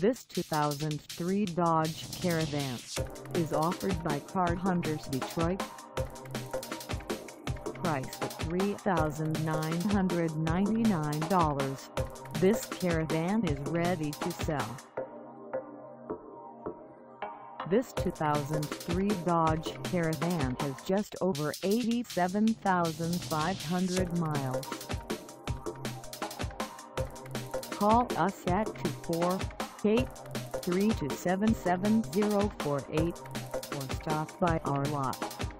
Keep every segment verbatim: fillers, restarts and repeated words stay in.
This two thousand three Dodge Caravan is offered by Car Hunterz Detroit. Priced at three thousand nine hundred ninety-nine dollars, this Caravan is ready to sell. This two thousand three Dodge Caravan has just over eighty-seven thousand five hundred miles. Call us at two four eight, three two seven, seven zero four eight or stop by our lot.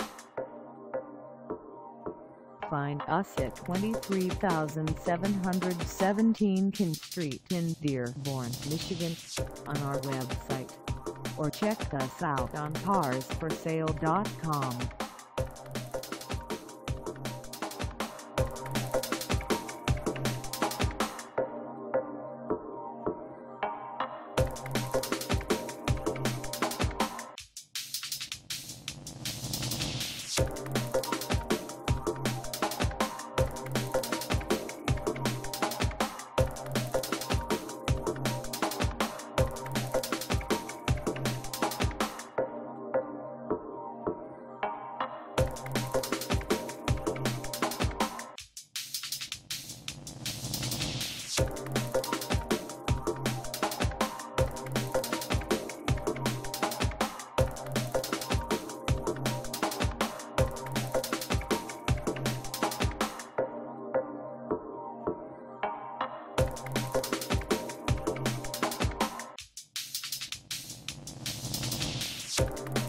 Find us at twenty-three thousand seven hundred seventeen KEAN Street in Dearborn, Michigan, on our website, or check us out on cars for sale dot com. You